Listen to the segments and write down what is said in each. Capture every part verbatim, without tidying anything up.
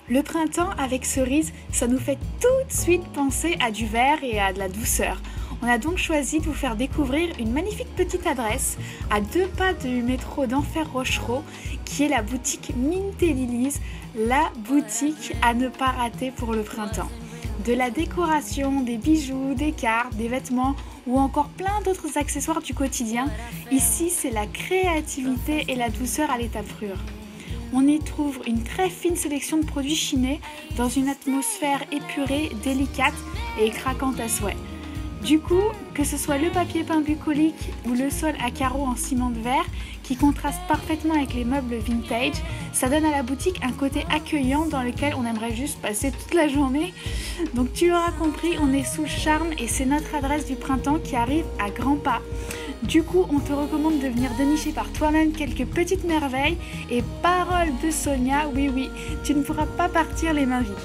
Le printemps avec cerise, ça nous fait tout de suite penser à du vert et à de la douceur. On a donc choisi de vous faire découvrir une magnifique petite adresse à deux pas du métro d'Enfer Rochereau qui est la boutique Mint et Lilies, la boutique à ne pas rater pour le printemps. De la décoration, des bijoux, des cartes, des vêtements ou encore plein d'autres accessoires du quotidien, ici c'est la créativité et la douceur à l'état pur. On y trouve une très fine sélection de produits chinés dans une atmosphère épurée, délicate et craquante à souhait. Du coup, que ce soit le papier peint bucolique ou le sol à carreaux en ciment de verre qui contraste parfaitement avec les meubles vintage, ça donne à la boutique un côté accueillant dans lequel on aimerait juste passer toute la journée. Donc tu l'auras compris, on est sous le charme et c'est notre adresse du printemps qui arrive à grands pas. Du coup, on te recommande de venir dénicher par toi-même quelques petites merveilles et parole de Sonia, oui oui, tu ne pourras pas partir les mains vides.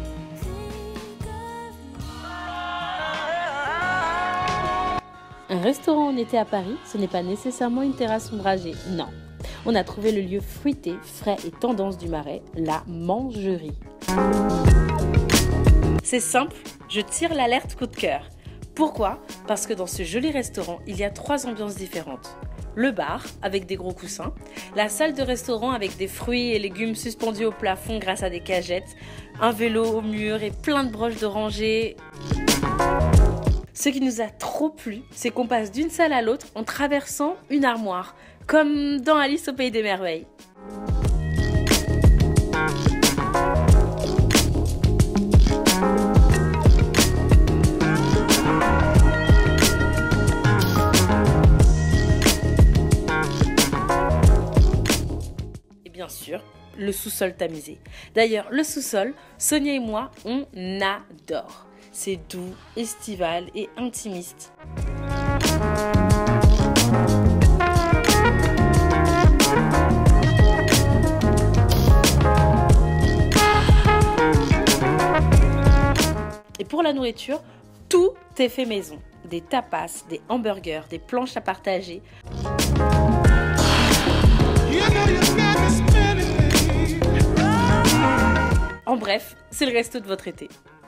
Un restaurant en été à Paris, ce n'est pas nécessairement une terrasse ombragée, non. On a trouvé le lieu fruité, frais et tendance du Marais, la Mangerie. C'est simple, je tire l'alerte coup de cœur. Pourquoi ? Parce que dans ce joli restaurant, il y a trois ambiances différentes. Le bar, avec des gros coussins, la salle de restaurant avec des fruits et légumes suspendus au plafond grâce à des cagettes, un vélo au mur et plein de broches d'oranger. Ce qui nous a trop plu, c'est qu'on passe d'une salle à l'autre en traversant une armoire, comme dans Alice au Pays des Merveilles. Et bien sûr, le sous-sol tamisé. D'ailleurs, le sous-sol, Sonia et moi, on adore. C'est doux, estival et intimiste. Et pour la nourriture, tout est fait maison. Des tapas, des hamburgers, des planches à partager. En bref, c'est le resto de votre été.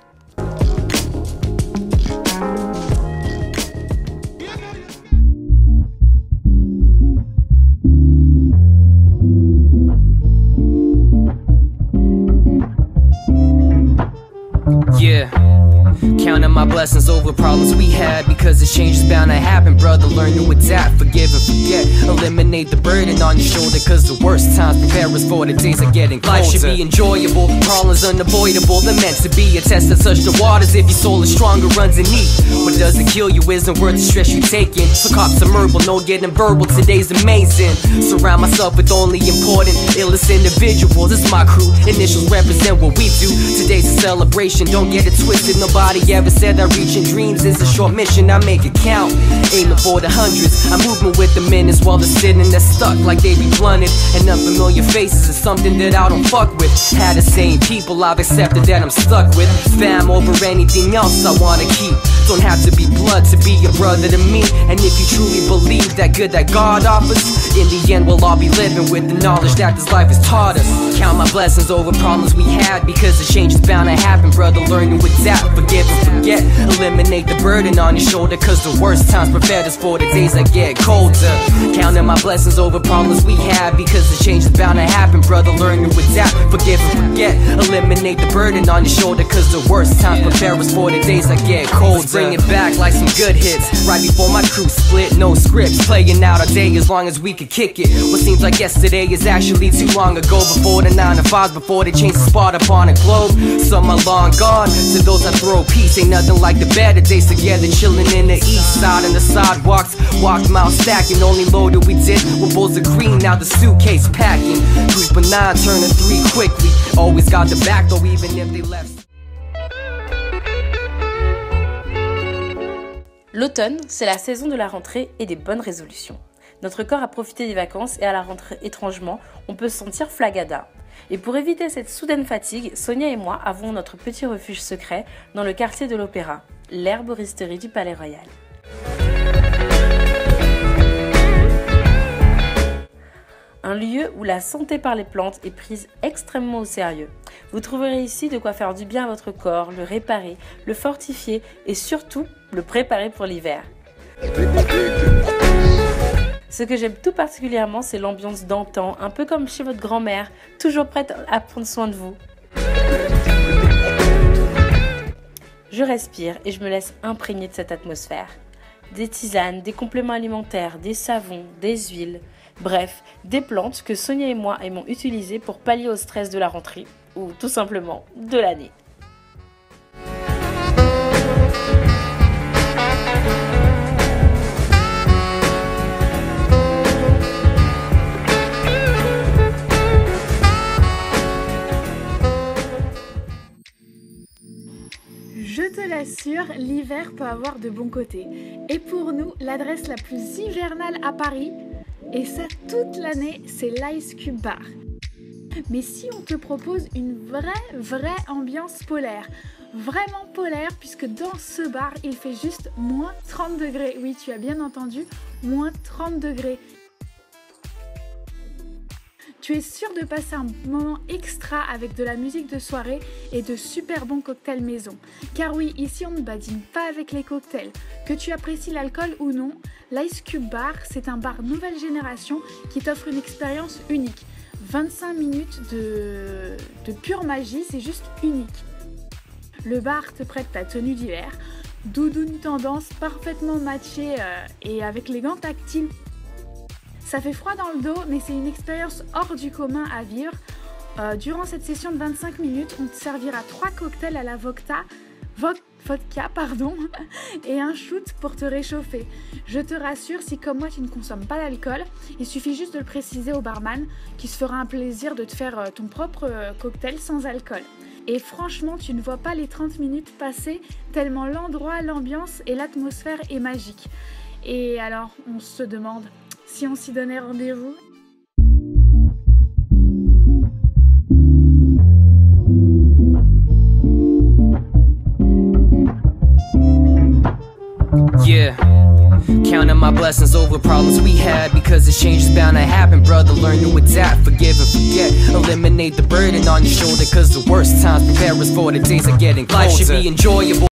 Yeah, counting my blessings over problems we had, because this change is bound to happen, brother. Learn to adapt, forgive and forget. Eliminate the burden on your shoulder, cause the worst times prepare us for the days are getting colder. Life should be enjoyable, problems unavoidable. They're meant to be a test that such the waters. If your soul is stronger underneath, what doesn't kill you isn't worth the stress you taking. So cop some herbal, no getting verbal. Today's amazing. Surround myself with only important, illest individuals. This is my crew, initials represent what we do. Today's a celebration, don't get it twisted. Nobody ever said that reaching dreams is a short mission. I make it count, aiming for the hundreds. I'm moving with the minutes while they're sitting there stuck like they be blunted. And unfamiliar faces is something that I don't fuck with. Had the same people I've accepted that I'm stuck with. Fam over anything else I wanna keep. Don't have to be blood to be a brother to me. And if you truly believe that good that God offers, in the end we'll all be living with the knowledge that this life has taught us. Count my blessings over problems we had, because the change is bound to happen, brother. Learn to adapt, forgive and forget. Eliminate the burden on your shoulder, cause the worst times prepared us for the days that get colder. Counting my blessings over problems we had, because the change is bound to happen, brother. Learn to adapt, forgive and forget. Eliminate the burden on your shoulder, cause the worst times prepare us for the days that get colder. Let's bring it back like some good hits, right before my crew split. No scripts, playing out our day as long as we could kick it. What seems like yesterday is actually too long ago. Before the nine to fives, before they changed the spot upon a globe. Some are long gone, to those that throw peace. Ain't nothing like the better days together, chilling in the east side on the sidewalks. Walked miles stacking, only load that we did were bowls of green, now the suitcase packing. Three for nine, turning three quickly. Always got the back though, even if they left. L'automne, c'est la saison de la rentrée et des bonnes résolutions. Notre corps a profité des vacances et à la rentrée, étrangement, on peut se sentir flagada. Et pour éviter cette soudaine fatigue, Sonia et moi avons notre petit refuge secret dans le quartier de l'Opéra, l'herboristerie du Palais Royal. Un lieu où la santé par les plantes est prise extrêmement au sérieux. Vous trouverez ici de quoi faire du bien à votre corps, le réparer, le fortifier et surtout le préparer pour l'hiver. Ce que j'aime tout particulièrement, c'est l'ambiance d'antan, un peu comme chez votre grand-mère, toujours prête à prendre soin de vous. Je respire et je me laisse imprégner de cette atmosphère. Des tisanes, des compléments alimentaires, des savons, des huiles, bref, des plantes que Sonia et moi aimons utiliser pour pallier au stress de la rentrée, ou tout simplement de l'année. Je te l'assure, l'hiver peut avoir de bons côtés. Et pour nous, l'adresse la plus hivernale à Paris, et ça toute l'année, c'est l'Ice Cube Bar. Mais si on te propose une vraie, vraie ambiance polaire, vraiment polaire, puisque dans ce bar, il fait juste moins trente degrés. Oui, tu as bien entendu, moins trente degrés. Tu es sûr de passer un moment extra avec de la musique de soirée et de super bons cocktails maison. Car oui, ici on ne badine pas avec les cocktails. Que tu apprécies l'alcool ou non, l'Ice Cube Bar, c'est un bar nouvelle génération qui t'offre une expérience unique. vingt-cinq minutes de, de pure magie, c'est juste unique. Le bar te prête ta tenue d'hiver, doudoune tendance parfaitement matchée euh, et avec les gants tactiles. Ça fait froid dans le dos, mais c'est une expérience hors du commun à vivre. Euh, durant cette session de vingt-cinq minutes, on te servira trois cocktails à la vodka, vodka pardon, et un shoot pour te réchauffer. Je te rassure, si comme moi tu ne consommes pas d'alcool, il suffit juste de le préciser au barman qui se fera un plaisir de te faire ton propre cocktail sans alcool. Et franchement, tu ne vois pas les trente minutes passer tellement l'endroit, l'ambiance et l'atmosphère est magique. Et alors, on se demande si on s'y donnait rendez-vous. Yeah, counting my blessings over problems we had, because the change is bound to happen, brother. Learn to adapt, forgive and forget, eliminate the burden on your shoulder, cause the worst times prepare us for the days of getting closer. Life should be enjoyable.